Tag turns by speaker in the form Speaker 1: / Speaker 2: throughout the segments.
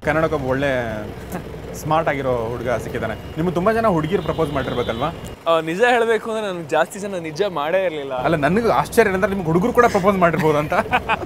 Speaker 1: ಕನ್ನಡಕ್ಕೊಬ್ಬ ಒಳ್ಳೆ ಸ್ಮಾರ್ಟ್ ಆಗಿರೋ ಹುಡುಗ ಸಿಕ್ಕಿದ್ದಾನೆ. ನಿಮ್ಗೆ ತುಂಬ ಜನ ಹುಡುಗಿರು ಪ್ರಪೋಸ್ ಮಾಡಿರ್ಬೇಕಲ್ವಾ?
Speaker 2: ನಿಜ ಹೇಳಬೇಕು ಅಂದ್ರೆ ನನಗೆ ಜಾಸ್ತಿ ಜನ ನಿಜ ಮಾಡೇ ಇರಲಿಲ್ಲ.
Speaker 1: ಅಲ್ಲ, ನನಗೆ ಆಶ್ಚರ್ಯ ಏನಂದ್ರೆ ನಿಮ್ಗೆ ಹುಡುಗರು ಕೂಡ ಪ್ರಪೋಸ್ ಮಾಡಿರ್ಬೋದು ಅಂತ.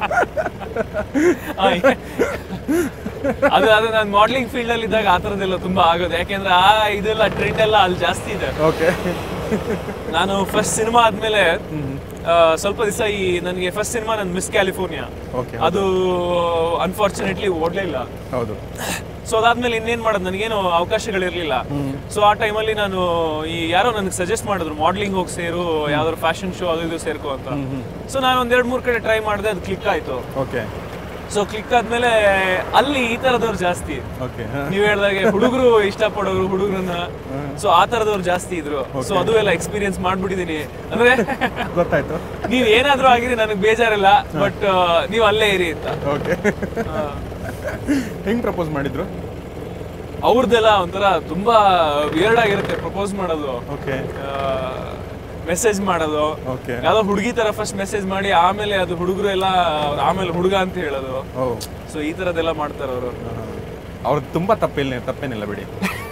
Speaker 2: ಅದು ನಾನು ಮಾಡಲಿಂಗ್ ಫೀಲ್ಡ್ ಅಲ್ಲಿ ಇದ್ದಾಗ ಆ ಥರದ್ದೆಲ್ಲ ತುಂಬಾ ಆಗೋದು. ಯಾಕೆಂದ್ರೆ ಇದೆಲ್ಲ ಟ್ರೆಂಡ್ ಎಲ್ಲ ಅಲ್ಲಿ ಜಾಸ್ತಿ ಇದೆ.
Speaker 1: ಓಕೆ.
Speaker 2: ನಾನು ಫಸ್ಟ್ ಸಿನಿಮಾ ಆದ್ಮೇಲೆ ಸ್ವಲ್ಪ ದಿವಸ ನನಗೆ ಫಸ್ಟ್ ಸಿನಿಮಾ ನನ್ನ ಮಿಸ್ ಕ್ಯಾಲಿಫೋರ್ನಿಯಾ, ಅದು ಅನ್ಫಾರ್ಚುನೇಟ್ಲಿ ಓಡ್ಲೇ ಇಲ್ಲ.
Speaker 1: ಹೌದು.
Speaker 2: ಸೊ ಅದಾದ್ಮೇಲೆ ಇನ್ನೇನ್ ಮಾಡೋದು, ನನಗೇನು ಅವಕಾಶಗಳಿರ್ಲಿಲ್ಲ. ಸೊ ಆ ಟೈಮಲ್ಲಿ ನಾನು ಯಾರೋ ನನಗೆ ಸಜೆಸ್ಟ್ ಮಾಡಿದ್ರು ಮಾಡೆಲಿಂಗ್ ಹೋಗಿ ಸೇರು, ಯಾವ್ದಾದ್ರು ಫ್ಯಾಷನ್ ಶೋ ಅದು ಇದು ಸೇರ್ಕೋ ಅಂತ. ಸೊ ನಾನು ಒಂದ್ 2-3 ಕಡೆ ಟ್ರೈ ಮಾಡಿದೆ, ಅದು ಕ್ಲಿಕ್ ಆಯ್ತು.
Speaker 1: ಓಕೆ.
Speaker 2: ಸೊ ಕ್ಲಿಕ್ ಆದ್ಮೇಲೆ ಅಲ್ಲಿ ಈ ತರದವ್ರು ಜಾಸ್ತಿ. ನೀವ್ ಹೇಳ್ದಾಗೆ ಹುಡುಗರು ಇಷ್ಟಪಡೋರು ಹುಡುಗರನ್ನ, ಸೊ ಆ ತರದವ್ರು ಜಾಸ್ತಿ ಇದ್ರು. ಸೊ ಅದು ಎಲ್ಲ ಎಕ್ಸ್ಪೀರಿಯನ್ಸ್ ಮಾಡ್ಬಿಟ್ಟಿದೀನಿ. ಅಂದ್ರೆ
Speaker 1: ಗೊತ್ತಾಯ್ತು,
Speaker 2: ನೀವ್ ಏನಾದ್ರೂ ಆಗಿರಿ ನನಗೆ ಬೇಜಾರಿಲ್ಲ, ಬಟ್ ನೀವ್ ಅಲ್ಲೇ ಇರಿ ಅಂತ.
Speaker 1: ಓಕೆ. ಹೆಂಗ್ ಪ್ರಪೋಸ್ ಮಾಡಿದ್ರು?
Speaker 2: ಅವ್ರದ್ದೆಲ್ಲ ಒಂಥರ ತುಂಬಾ ವಿಯರ್ಡ್ ಆಗಿರುತ್ತೆ ಪ್ರಪೋಸ್ ಮಾಡೋದು.
Speaker 1: ಓಕೆ.
Speaker 2: ಮೆಸೇಜ್ ಮಾಡೋದು, ಯಾವ್ದೋ ಹುಡುಗಿ ತರ ಫಸ್ಟ್ ಮೆಸೇಜ್ ಮಾಡಿ ಆಮೇಲೆ ಅದು ಹುಡುಗರು ಎಲ್ಲ ಆಮೇಲೆ ಹುಡುಗ ಅಂತ ಹೇಳೋದು. ಸೊ ಈ ತರದೆಲ್ಲ ಮಾಡ್ತಾರ ಅವರು.
Speaker 1: ಅವ್ರದ್ದು ತುಂಬಾ ತಪ್ಪೇನಿಲ್ಲ ಬಿಡಿ.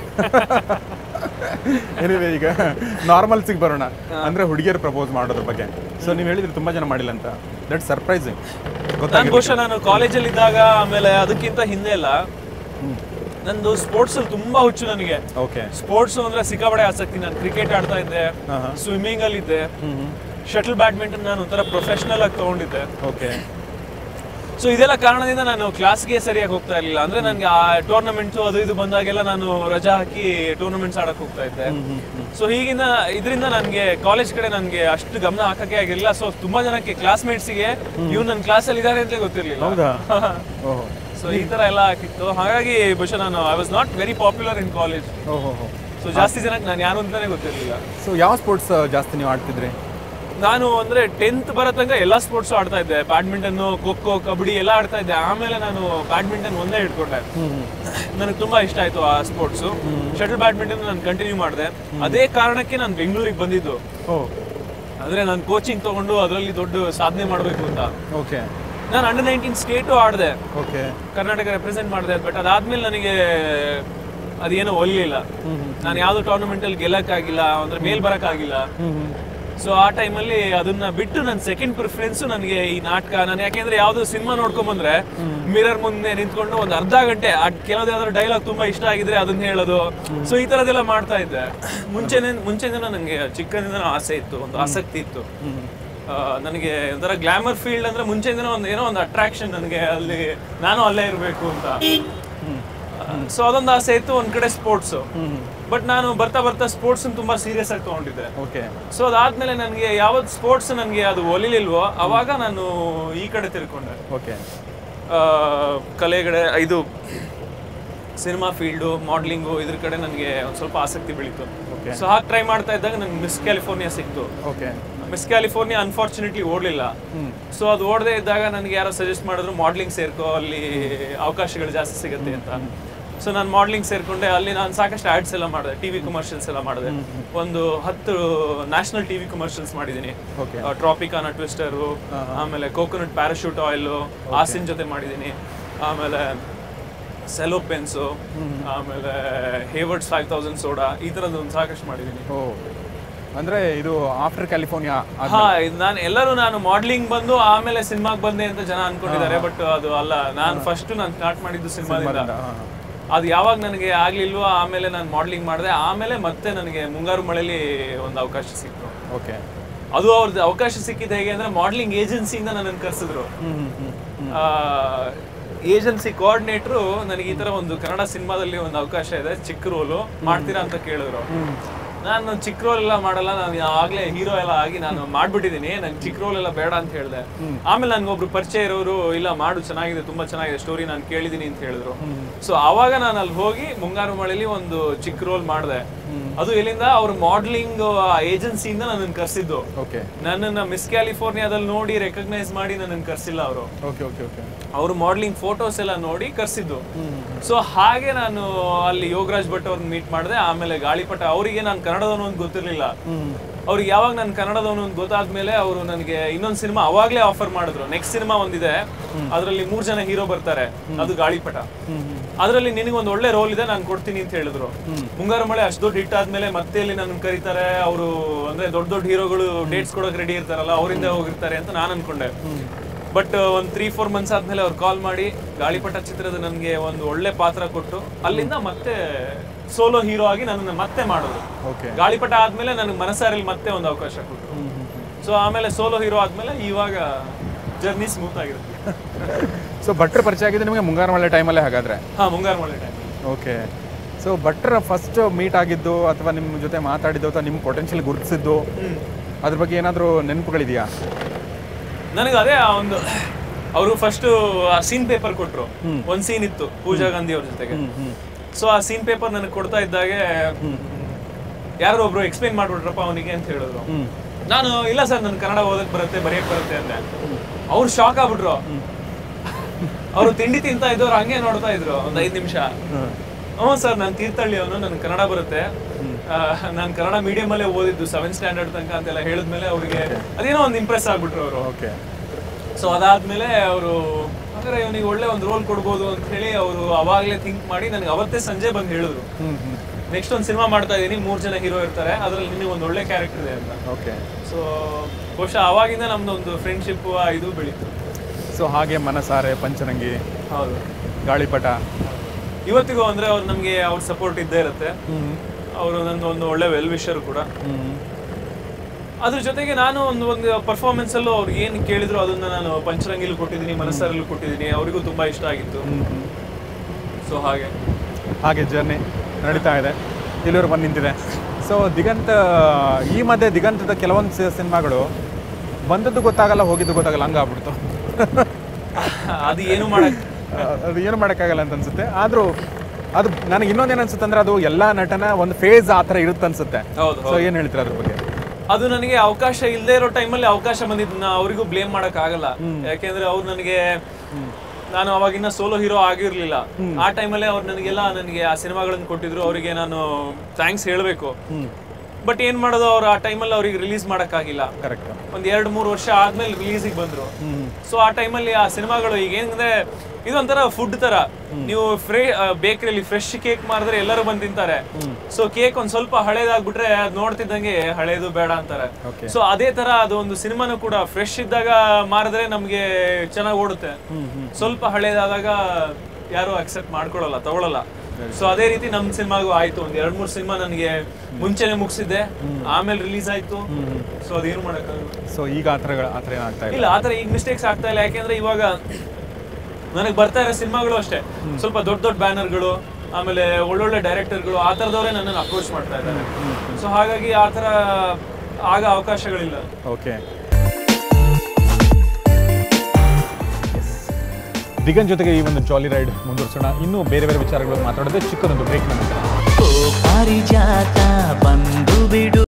Speaker 1: ಏನಿದೆ, ಈಗ ನಾರ್ಮಲ್ಸಿಗೆ ಬರೋಣ. ಅಂದ್ರೆ ಹುಡುಗಿಯರು ಪ್ರಪೋಸ್ ಮಾಡೋದ್ರ ಬಗ್ಗೆ. ಸೊ ನೀವು ಹೇಳಿದ್ರೆ ತುಂಬಾ ಜನ ಮಾಡಿಲ್ಲ ಅಂತ, ದಟ್ ಸರ್ಪ್ರೈಸಿಂಗ್.
Speaker 2: ಬಹುಶಃ ನಾನು ಕಾಲೇಜಲ್ಲಿ ಇದ್ದಾಗ, ಆಮೇಲೆ ಅದಕ್ಕಿಂತ ಹಿಂದೆ ಎಲ್ಲ ನಂದು ಸ್ಪೋರ್ಟ್ಸ್ ಅಲ್ಲಿ ತುಂಬಾ ಹುಚ್ಚು ನನಗೆ. ಸ್ಪೋರ್ಟ್ಸ್ ಅಂದ್ರೆ ಸಿಕ್ಕಾಪಟ್ಟೆ ಆಸಕ್ತಿ. ನಾನು ಕ್ರಿಕೆಟ್ ಆಡ್ತಾ ಇದ್ದೆ, ಸ್ವಿಮ್ಮಿಂಗ್ ಅಲ್ಲಿ ಇದ್ದೆ, ಶಟಲ್ ಬ್ಯಾಡ್ಮಿಂಟನ್ ನಾನು ಒಂಥರ ಪ್ರೊಫೆಷನಲ್ ಆಗಿ ತಗೊಂಡಿದ್ದೆ. ಸೊ ಇದೆಲ್ಲ ಕಾರಣದಿಂದ ನಾನು ಕ್ಲಾಸ್ಗೆ ಸರಿಯಾಗಿ ಹೋಗ್ತಾ ಇರ್ಲಿಲ್ಲ. ಅಂದ್ರೆ ನನಗೆ ಆ ಟೂರ್ನಮೆಂಟ್ಸ್ ಅದು ಇದು ಬಂದಾಗೆಲ್ಲ ನಾನು ರಜಾ ಹಾಕಿ ಟೂರ್ನಮೆಂಟ್ಸ್ ಆಡಕ್ ಹೋಗ್ತಾ ಇದ್ದೆ. ಸೊ ಇದರಿಂದ ನನಗೆ ಕಾಲೇಜ್ ಕಡೆ ನನಗೆ ಅಷ್ಟು ಗಮನ ಹಾಕಕ್ಕೆ ಆಗಿರ್ಲಿಲ್ಲ. ಸೊ ತುಂಬಾ ಜನಕ್ಕೆ ಕ್ಲಾಸ್ಮೇಟ್ಸ್ಗೆ ಇವ್ರು ನನ್ನ ಕ್ಲಾಸಲ್ಲಿ ಇದ್ದಾರೆ ಅಂತ ಗೊತ್ತಿರ್ಲಿಲ್ಲ. ಸೊ ಈ ತರ ಎಲ್ಲ ಆಗಿತ್ತು. ಹಾಗಾಗಿ ಬಹುಶಃ ನಾನು I was not very popular in college. So ಜಾಸ್ತಿ ಜನಕ್ಕೆ ನಾನು ಯಾರು ಅಂತಾನೆ ಗೊತ್ತಿರಲಿಲ್ಲ.
Speaker 1: ಸೊ ಯಾವ ಸ್ಪೋರ್ಟ್ಸ್ ಜಾಸ್ತಿ ನೀವು ಆಡ್ತಿದ್ರಿ?
Speaker 2: ನಾನು ಅಂದ್ರೆ 10th ಬರೋ ತನಕ ಎಲ್ಲಾ ಸ್ಪೋರ್ಟ್ಸ್ ಆಡ್ತಾ ಇದ್ದೆ. ಬ್ಯಾಡ್ಮಿಂಟನ್, ಖೋ-ಖೋ, ಕಬಡ್ಡಿ ಎಲ್ಲ ಆಡ್ತಾ ಇದ್ದೆ. ಆಮೇಲೆ ನಾನು ಬ್ಯಾಡ್ಮಿಂಟನ್ ಒಂದೇ ಹಿಡ್ಕೊಂಡೆ. ನನಗೆ ತುಂಬಾ ಇಷ್ಟ ಆಯ್ತು ಆ ಸ್ಪೋರ್ಟ್ಸ್. ಶಟಲ್ ಬ್ಯಾಡ್ಮಿಂಟನ್ ನಾನು ಕಂಟಿನ್ಯೂ ಮಾಡಿದೆ. ಅದೇ ಕಾರಣಕ್ಕೆ ನಾನು ಬೆಂಗಳೂರಿಗೆ ಬಂದಿದ್ದು. ಅಂದ್ರೆ ನಾನು ಕೋಚಿಂಗ್ ತಗೊಂಡು ಅದರಲ್ಲಿ ದೊಡ್ಡ ಸಾಧನೆ ಮಾಡಬೇಕು ಅಂತ. ನಾನು ಅಂಡರ್-19 ಸ್ಟೇಟು ಆಡಿದೆ, ಕರ್ನಾಟಕ ರೆಪ್ರೆಸೆಂಟ್ ಮಾಡಿದೆ. ಬಟ್ ಅದಾದ್ಮೇಲೆ ನನಗೆ ಅದೇನೋ ಒಲಿಲಿಲ್ಲ. ನಾನು ಯಾವ್ದು ಟೂರ್ನಮೆಂಟ್ ಅಲ್ಲಿ ಗೆಲ್ಲಕ್ಕಾಗಿಲ್ಲ, ಅಂದ್ರೆ ಮೇಲ್ ಬರಕ್ಕಾಗಿಲ್ಲ. ಸೊ ಆ ಟೈಮಲ್ಲಿ ಅದನ್ನ ಬಿಟ್ಟು ನನ್ನ ಸೆಕೆಂಡ್ ಪ್ರಿಫರೆನ್ಸ್ ನನಗೆ ಈ ನಾಟಕ. ನಾನು ಯಾಕೆಂದ್ರೆ ಯಾವ್ದು ಸಿನಿಮಾ ನೋಡ್ಕೊಂಡ್ ಬಂದ್ರೆ ಮಿರರ್ ಮುಂದೆ ನಿಂತ್ಕೊಂಡು ಒಂದು ಅರ್ಧ ಗಂಟೆ ಕೆಲವ್ದಾದ್ರು ಡೈಲಾಗ್ ತುಂಬಾ ಇಷ್ಟ ಆಗಿದ್ರೆ ಅದನ್ನ ಹೇಳೋದು. ಸೊ ಈ ತರದೆಲ್ಲ ಮಾಡ್ತಾ ಇದ್ದೆ. ಮುಂಚೆನೇ ನನಗೆ ಚಿಕ್ಕಂದಿನ ಆಸೆ ಇತ್ತು, ಒಂದು ಆಸಕ್ತಿ ಇತ್ತು. ನನಗೆ ಒಂಥರ ಗ್ಲಾಮರ್ ಫೀಲ್ಡ್ ಅಂದ್ರೆ ಮುಂಚೆಯಿಂದ ಏನೋ ಒಂದು ಅಟ್ರಾಕ್ಷನ್ ನನಗೆ, ಅಲ್ಲಿ ನಾನು ಅಲ್ಲೇ ಇರಬೇಕು ಅಂತ. ಸೊ ಅದೊಂದು ಆಸೆ ಇತ್ತು. ಒಂದ್ ಕಡೆ ಸ್ಪೋರ್ಟ್ಸ್, ಬಟ್ ನಾನು ಬರ್ತಾ ಬರ್ತಾ ಸ್ಪೋರ್ಟ್ಸ್ ತುಂಬಾ ಸೀರಿಯಸ್ ಆಗಿ ತಗೊಂಡಿದ್ದೆ. ಸೊ ಅದಾದ್ಮೇಲೆ ನನಗೆ ಯಾವತ್ತು ಸ್ಪೋರ್ಟ್ಸ್ ನನಗೆ ಅದು ಒಲಿಲಿಲ್ವೋ ಅವಾಗ ನಾನು ಈ ಕಡೆ ತಿರ್ಕೊಂಡೆ. ಕಲೆಗಡೆ, ಇದು ಸಿನಿಮಾ ಫೀಲ್ಡು, ಮಾಡಲಿಂಗು, ಇದ್ರ ಕಡೆ ನನಗೆ ಒಂದು ಸ್ವಲ್ಪ ಆಸಕ್ತಿ ಬೆಳೀತು. ಸೊ ಹಾಗೆ ಟ್ರೈ ಮಾಡ್ತಾ ಇದ್ದಾಗ ನಂಗೆ ಮಿಸ್ ಕ್ಯಾಲಿಫೋರ್ನಿಯಾ ಸಿಕ್ತು. ಮಿಸ್ ಕ್ಯಾಲಿಫೋರ್ನಿಯಾ ಅನ್ಫಾರ್ಚುನೇಟ್ಲಿ ಓಡಲಿಲ್ಲ. ಸೊ ಅದು ಓಡದೆ ಇದ್ದಾಗ ನನಗೆ ಯಾರೋ ಸಜೆಸ್ಟ್ ಮಾಡಿದ್ರು ಮಾಡೆಲಿಂಗ್ ಸೇರ್ಕೋ, ಅಲ್ಲಿ ಅವಕಾಶಗಳು ಜಾಸ್ತಿ ಸಿಗುತ್ತೆ ಅಂತ. ಸೊ ನಾನು ಮಾಡೆಲಿಂಗ್ ಸೇರ್ಕೊಂಡೆ. ಅಲ್ಲಿ ನಾನು ಸಾಕಷ್ಟು ಆಡ್ಸ್ ಎಲ್ಲ ಮಾಡಿದೆ, ಟಿವಿ ಕಮರ್ಷಿಯಲ್ಸ್ ಎಲ್ಲ ಮಾಡಿದೆ. ಒಂದು 10 ನ್ಯಾಷನಲ್ ಟಿವಿ ಕಮರ್ಷಿಯಲ್ಸ್ ಮಾಡಿದ್ದೀನಿ. ಟ್ರಾಪಿಕಾನ ಟ್ವಿಸ್ಟರು, ಆಮೇಲೆ ಕೋಕೋನಟ್ ಪ್ಯಾರಾಶೂಟ್ ಆಯಿಲ್ ಆಸಿನ್ ಜೊತೆ ಮಾಡಿದ್ದೀನಿ, ಆಮೇಲೆ ಸೆಲೋ ಪೆನ್ಸು, ಆಮೇಲೆ ಹೇವರ್ಡ್ಸ್ 5000 ಸೋಡಾ, ಈ ತರದ್ದು ಒಂದು ಸಾಕಷ್ಟು ಮಾಡಿದ್ದೀನಿ.
Speaker 1: ಅಂದ್ರೆ ಇದು ಆಫ್ಟರ್ ಕ್ಯಾಲಿಫೋರ್ನಿಯಾ?
Speaker 2: ನಾನು ಮಾಡೆಲಿಂಗ್ ಬಂದು ಆಮೇಲೆ ಸಿನಿಮಾಗೆ ಬಂದೆ ಅಂತ ಜನ ಅನ್ಕೊಂಡಿದ್ದಾರೆ. ಬಟ್ ಅದು ಅಲ್ಲ. ನಾನು ಫಸ್ಟ್ ನಾನು ಸ್ಟಾರ್ಟ್ ಮಾಡಿದ್ದು ಸಿನಿಮಾದಿಂದ. ಅದು ಯಾವಾಗ ನನಗೆ ಆಗ್ಲಿಲ್ವೋ ಆಮೇಲೆ ನಾನು ಮಾಡೆಲಿಂಗ್ ಮಾಡಿದೆ. ಆಮೇಲೆ ಮತ್ತೆ ನನಗೆ ಮುಂಗಾರು ಮಳೆಯಲ್ಲಿ ಒಂದು ಅವಕಾಶ ಸಿಕ್ತು. ಅದು ಅವ್ರದ್ದು ಅವಕಾಶ ಸಿಕ್ಕಿದ್ದು ಹೇಗೆ ಅಂದ್ರೆ ಮಾಡೆಲಿಂಗ್ ಏಜೆನ್ಸಿಯಿಂದ ನನ್ನನ್ನು ಕರೆಸಿದ್ರು. ಏಜೆನ್ಸಿ ಕೋಆರ್ಡಿನೇಟ್ರು ನನಗೆ ಈ ತರ ಒಂದು ಕನ್ನಡ ಸಿನಿಮಾದಲ್ಲಿ ಒಂದು ಅವಕಾಶ ಇದೆ, ಚಿಕ್ಕ ರೋಲು ಮಾಡ್ತೀರಾ ಅಂತ ಕೇಳಿದ್ರು. ನಾನು ಚಿಕ್ಕ ರೋಲ್ ಎಲ್ಲ ಮಾಡಲ್ಲ, ನಾನು ಆಗ್ಲೇ ಹೀರೋ ಎಲ್ಲ ಆಗಿ ನಾನು ಮಾಡ್ಬಿಟ್ಟಿದೀನಿ, ನಂಗೆ ಚಿಕ್ಕ ರೋಲ್ ಎಲ್ಲ ಬೇಡ ಅಂತ ಹೇಳಿದೆ. ಆಮೇಲೆ ನನ್ಗೊಬ್ರು ಪರಿಚಯ ಇರೋರು, ಇಲ್ಲ ಮಾಡು, ಚೆನ್ನಾಗಿದೆ, ತುಂಬಾ ಚೆನ್ನಾಗಿದೆ ಸ್ಟೋರಿ, ನಾನು ಕೇಳಿದೀನಿ ಅಂತ ಹೇಳಿದ್ರು. ಸೊ ಆವಾಗ ನಾನು ಅಲ್ಲಿ ಹೋಗಿ ಮುಂಗಾರು ಮಳೆಯಲ್ಲಿ ಒಂದು ಚಿಕ್ಕ ರೋಲ್ ಮಾಡಿದೆ. ಅದು ಎಲ್ಲಿಂದ ಅವ್ರ ಮಾಡೆಲಿಂಗ್ ಏಜೆನ್ಸಿಯಿಂದ ನನ್ನನ್ನು ಕರ್ಸಿದ್ದು. ನನ್ನನ್ನ ಮಿಸ್ ಕ್ಯಾಲಿಫೋರ್ನಿಯಾದಲ್ಲಿ ನೋಡಿ ರೆಕಗ್ನೈಸ್ ಮಾಡಿ ನನ್ನನ್ನು ಕರ್ಸಿಲ್ಲ ಅವರು. ಅವರು ಮಾಡೆಲಿಂಗ್ ಫೋಟೋಸ್ ಎಲ್ಲ ನೋಡಿ ಕರ್ಸಿದ್ದು. ಸೊ ಹಾಗೆ ನಾನು ಅಲ್ಲಿ ಯೋಗರಾಜ್ ಭಟ್ ಅವ್ರನ್ನ ಮೀಟ್ ಮಾಡಿದೆ. ಆಮೇಲೆ ಗಾಳಿಪಟ, ಅವರಿಗೆ ನಾನು ಕನ್ನಡದವನು ಅಂತ ಗೊತ್ತಿರ್ಲಿಲ್ಲ. ಅವ್ರಿಗೆ ಯಾವಾಗ ನಾನು ಕನ್ನಡದವನು ಅಂತ ಗೊತ್ತಾದ್ಮೇಲೆ ಅವರು ನನಗೆ ಇನ್ನೊಂದು ಸಿನಿಮಾ ಅವಾಗಲೇ ಆಫರ್ ಮಾಡಿದ್ರು. ನೆಕ್ಸ್ಟ್ ಸಿನಿಮಾ ಒಂದಿದೆ, ಅದರಲ್ಲಿ 3 ಜನ ಹೀರೋ ಬರ್ತಾರೆ, ಅದು ಗಾಳಿಪಟ. ಅದರಲ್ಲಿ ನಿನಗೊಂದು ಒಳ್ಳೆ ರೋಲ್ ಇದೆ, ನಾನು ಕೊಡ್ತೀನಿ ಅಂತ ಹೇಳಿದ್ರು. ಮುಂಗಾರು ಮಳೆ ಅಷ್ಟು ದೊಡ್ಡ ಹಿಟ್ ಆದ್ಮೇಲೆ ಮತ್ತೆ ಇಲ್ಲಿ ನನ್ನ ಕರೀತಾರೆ. ಅವರು ಅಂದ್ರೆ ದೊಡ್ಡ ದೊಡ್ಡ ಹೀರೋಗಳು ಡೇಟ್ಸ್ ಕೊಡೋಕೆ ರೆಡಿ ಇರ್ತಾರಲ್ಲ, ಅವರಿಂದ ಹೋಗಿರ್ತಾರೆ ಅಂತ ನಾನು ಅನ್ಕೊಂಡೆ. ಬಟ್ ಒಂದು 3-4 ಮಂತ್ಸ್ ಆದ್ಮೇಲೆ ಅವ್ರು ಕಾಲ್ ಮಾಡಿ ಗಾಳಿಪಟ ಚಿತ್ರದ ನನಗೆ ಒಂದು ಒಳ್ಳೆ ಪಾತ್ರ ಕೊಟ್ಟು ಅಲ್ಲಿಂದ ಮತ್ತೆ ಸೋಲೋ ಹೀರೋ ಆಗಿ ನನ್ನನ್ನು ಮತ್ತೆ ಮಾಡೋದು. ಗಾಳಿಪಟ ಆದ್ಮೇಲೆ ನನಗೆ ಮನಸಾರಲ್ಲಿ ಮತ್ತೆ ಒಂದು ಅವಕಾಶ ಕೊಟ್ಟರು. ಸೊ ಆಮೇಲೆ ಸೋಲೋ ಹೀರೋ ಆದ್ಮೇಲೆ ಇವಾಗ ಜರ್ನಿ ಸ್ಮೂತ್ ಆಗಿರುತ್ತೆ.
Speaker 1: ಸೊ ಭಟ್ರ ಪರಿಚಯ ಆಗಿದೆ ನಿಮಗೆ ಮುಂಗಾರು ಮಳೆ ಟೈಮಲ್ಲೇ ಹಾಗಾದ್ರೆ?
Speaker 2: ಹಾ, Mungaru Male time.
Speaker 1: Okay. So ಭಟ್ರ ಫಸ್ಟ್ ಮೀಟ್ ಆಗಿದ್ದು ಅಥವಾ ನಿಮ್ಮ ಜೊತೆ ಮಾತಾಡಿದ್ದು ಅಥವಾ ನಿಮ್ಮ ಪೊಟೆನ್ಷಿಯಲ್ ಗುರುತಿಸಿದ್ದು ಅದ್ರ ಬಗ್ಗೆ ಏನಾದರೂ ನೆನಪುಗಳಿದೆಯಾ?
Speaker 2: ನನಗೆ ಅದೇ ಒಂದು ಅವರು ಫಸ್ಟ್ ಆ ಸೀನ್ ಪೇಪರ್ ಕೊಟ್ಟರು. ಒಂದು ಸೀನ್ ಇತ್ತು ಪೂಜಾ ಗಾಂಧಿ ಅವ್ರ ಜೊತೆಗೆ. ಸೊ ಆ ಸೀನ್ ಪೇಪರ್ ನನಗೆ ಕೊಡ್ತಾ ಇದ್ದಾಗೆ ಯಾರೋ ಒಬ್ರು ಎಕ್ಸ್ಪ್ಲೈನ್ ಮಾಡ್ಬಿಟ್ರಪ್ಪ ಅವನಿಗೆ ಅಂತ ಹೇಳಿದ್ರು. ನಾನು ಇಲ್ಲ ಸರ್, ನನ್ ಕನ್ನಡ ಓದಕ್ ಬರುತ್ತೆ, ಬರೆಯಕ್ ಬರುತ್ತೆ ಅಂದೆ. ಅವ್ರು ಶಾಕ್ ಆಗ್ಬಿಟ್ರು. ಅವ್ರು ತಿಂಡಿ ತಿಂತಾ ಇದ್ದವ್ರು ಹಂಗೆ ನೋಡ್ತಾ ಇದ್ರು ಒಂದ್ 5 ನಿಮಿಷ. ಹ್ಞೂ ಸರ್, ನಾನು ತೀರ್ಥಹಳ್ಳಿ ಅವನು, ನನ್ ಕನ್ನಡ ಬರುತ್ತೆ, ನಾನು ಕನ್ನಡ ಮೀಡಿಯಂ ಅಲ್ಲೇ ಓದಿದ್ದು 7th ಸ್ಟ್ಯಾಂಡರ್ಡ್ ತನಕ ಅಂತೆಲ್ಲ ಹೇಳಿದ್ಮೇಲೆ ಅವ್ರಿಗೆ ಅದೇನೋ ಒಂದು ಇಂಪ್ರೆಸ್ ಆಗ್ಬಿಟ್ರು ಅವರು. ಸೊ ಅದಾದ್ಮೇಲೆ ಅವರು ಅಂದ್ರೆ ಇವನಿಗೆ ಒಳ್ಳೆ ಒಂದು ರೋಲ್ ಕೊಡ್ಬೋದು ಅಂತ ಹೇಳಿ ಅವರು ಅವಾಗಲೇ ಥಿಂಕ್ ಮಾಡಿ ನನಗೆ ಅವತ್ತೇ ಸಂಜೆ ಬಂದು ಹೇಳಿದ್ರು, ನೆಕ್ಸ್ಟ್ ಒಂದು ಸಿನಿಮಾ ಮಾಡ್ತಾ ಇದೀನಿ, 3 ಜನ ಹೀರೋ ಇರ್ತಾರೆ, ಅದ್ರಲ್ಲಿ ನಿನಗೆ ಒಂದು ಒಳ್ಳೆ ಕ್ಯಾರೆಕ್ಟರ್ ಇದೆ ಅಂತ. ಸೊ ಬಹುಶಃ ಅವಾಗಿಂದ ನಮ್ದು ಒಂದು ಫ್ರೆಂಡ್ಶಿಪ್ ಇದು ಬೆಳೀತು.
Speaker 1: ಸೊ ಹಾಗೆ ಮನಸಾರೆ, ಪಂಚರಂಗಿ,
Speaker 2: ಹೌದು,
Speaker 1: ಗಾಳಿಪಟ
Speaker 2: ಇವತ್ತಿಗೂ ಅಂದ್ರೆ ಅವ್ರು ನಮಗೆ ಅವ್ರ ಸಪೋರ್ಟ್ ಇದ್ದೇ ಇರುತ್ತೆ. ಅವರು ನನ್ನ ಒಂದು ಒಳ್ಳೆ ವೆಲ್ ವಿಷರ್ ಕೂಡ. ಅದ್ರ ಜೊತೆಗೆ ನಾನು ಒಂದು ಪರ್ಫಾರ್ಮೆನ್ಸ್ ಅಲ್ಲೂ ಅವ್ರು ಏನು ಕೇಳಿದ್ರು ಅದನ್ನ ನಾನು ಪಂಚರಂಗಿಲು ಕೊಟ್ಟಿದ್ದೀನಿ, ಮನಸ್ಸರಲ್ಲೂ ಕೊಟ್ಟಿದ್ದೀನಿ, ಅವರಿಗೂ ತುಂಬಾ ಇಷ್ಟ ಆಗಿತ್ತು. ಸೊ ಹಾಗೆ ಜರ್ನಿ ನಡೀತಾ ಇದೆ, ಇಲ್ಲಿವರೆಗೆ ಬಂದು ನಿಂತಿದೆ. ಸೊ ದಿಗಂತ್, ಈ ಮಧ್ಯೆ ದಿಗಂತದ ಕೆಲವೊಂದು ಸಿನಿಮಾಗಳು ಬಂದದ್ದು ಗೊತ್ತಾಗಲ್ಲ, ಹೋಗಿದ್ದು ಗೊತ್ತಾಗಲ್ಲ, ಹಂಗಾಗ್ಬಿಡ್ತು. ಅದು ಏನು
Speaker 1: ಮಾಡೋಕ್ಕಾಗಲ್ಲ ಅಂತ ಅನ್ಸುತ್ತೆ. ಆದರೂ ಅದು ನನಗೆ ಇನ್ನೊಂದೇನು ಅನ್ಸುತ್ತೆ ಅಂದ್ರೆ ಅದು ಎಲ್ಲ ನಟನ ಒಂದು ಫೇಸ್ ಆ ಥರ ಇರುತ್ತೆ ಅನ್ಸುತ್ತೆ. ಸೊ ಏನು ಹೇಳ್ತೀರಾ ಅದ್ರ ಬಗ್ಗೆ?
Speaker 2: ಅದು ನನಗೆ ಅವಕಾಶ ಇಲ್ಲದೆ ಇರೋ ಟೈಮಲ್ಲಿ ಅವಕಾಶ ಬಂದಿದ್ದು ಅವರಿಗೂ ಬ್ಲೇಮ್ ಮಾಡಕ್ ಆಗಲ್ಲ. ಯಾಕೆಂದ್ರೆ ಅವ್ರು ನನಗೆ, ನಾನು ಅವಾಗಿನ್ನ ಸೋಲೋ ಹೀರೋ ಆಗಿರ್ಲಿಲ್ಲ, ಆ ಟೈಮಲ್ಲೇ ಅವ್ರು ನನಗೆ ಆ ಸಿನಿಮಾಗಳನ್ನ ಕೊಟ್ಟಿದ್ರು, ಅವರಿಗೆ ನಾನು ಥ್ಯಾಂಕ್ಸ್ ಹೇಳ್ಬೇಕು. ಬಟ್ ಏನ್ ಮಾಡೋದು, ಅವ್ರು ಆ ಟೈಮಲ್ಲಿ ಅವ್ರಿಗೆ ರಿಲೀಸ್ ಮಾಡಕ್ ಆಗಿಲ್ಲ. ಒಂದ್ 2-3 ವರ್ಷ ಆದ್ಮೇಲೆ ರಿಲೀಸಿಗೆ ಬಂದ್ರು. ಸೊ ಆ ಟೈಮಲ್ಲಿ ಆ ಸಿನಿಮಾಗಳು ಈಗ ಏನಂದ್ರೆ ಇದೊಂಥರ ಫುಡ್ ತರ, ನೀವು ಬೇಕರಿಯಲ್ಲಿ ಫ್ರೆಶ್ ಕೇಕ್ ಮಾರಿದ್ರೆ ಎಲ್ಲರೂ ಬಂದು ತಿಂತಾರೆ. ಸೊ ಕೇಕ್ ಒಂದ್ ಸ್ವಲ್ಪ ಹಳೇದಾಗ್ಬಿಟ್ರೆ ಅದ್ ನೋಡ್ತಿದ್ದಂಗೆ ಹಳೇದು ಬೇಡ ಅಂತಾರೆ. ಸೊ ಅದೇ ತರ ಅದು ಒಂದು ಸಿನಿಮಾನು ಕೂಡ ಫ್ರೆಶ್ ಇದ್ದಾಗ ಮಾರಿದ್ರೆ ನಮ್ಗೆ ಚೆನ್ನಾಗಿ ಓಡುತ್ತೆ, ಸ್ವಲ್ಪ ಹಳೇದಾದಾಗ ಯಾರು ಅಕ್ಸೆಪ್ಟ್ ಮಾಡ್ಕೊಳಲ್ಲ, ತಗೊಳಲ್ಲ. ಸೊ ಅದೇ ರೀತಿ ನಮ್ ಸಿನಿಮಾಗೂ ಆಯ್ತು. ಒಂದ್ 2-3 ಸಿನಿಮಾ ನನಗೆ ಮುಂಚೆನೆ ಮುಗಿಸಿದ್ದೆ, ಆಮೇಲೆ ರಿಲೀಸ್ ಆಯ್ತು. ಸೊ ಅದೇನು ಮಾಡಕ್ಕಾಗಲ್ಲ.
Speaker 1: ಸೊ ಈಗ
Speaker 2: ಇಲ್ಲ, ಆತರ ಈಗ ಮಿಸ್ಟೇಕ್ಸ್ ಆಗ್ತಾ ಇಲ್ಲ. ಯಾಕೆಂದ್ರೆ ಇವಾಗ ನನಗೆ ಬರ್ತಾ ಇರೋ ಸಿನಿಮಾಗಳು ಅಷ್ಟೇ ಸ್ವಲ್ಪ ದೊಡ್ಡ ದೊಡ್ಡ ಬ್ಯಾನರ್ಗಳು, ಆಮೇಲೆ ಒಳ್ಳೊಳ್ಳೆ ಡೈರೆಕ್ಟರ್ಗಳು, ಆ ಥರದವರೇ ನನ್ನನ್ನು ಅಪ್ರೋಚ್ ಮಾಡ್ತಾ ಇದ್ದಾರೆ. ಸೊ ಹಾಗಾಗಿ ಆ ಥರ ಆಗ ಅವಕಾಶಗಳಿಲ್ಲ.
Speaker 1: ಓಕೆ, ದಿಗಂತ್ ಜೊತೆಗೆ ಈ ಒಂದು ಜಾಲಿ ರೈಡ್ ಮುಂದುವರಿಸೋಣ. ಇನ್ನೂ ಬೇರೆ ಬೇರೆ ವಿಚಾರಗಳು ಮಾತಾಡೋದು ಚಿಕ್ಕದೊಂದು ಬ್ರೇಕ್ ನಂತರ.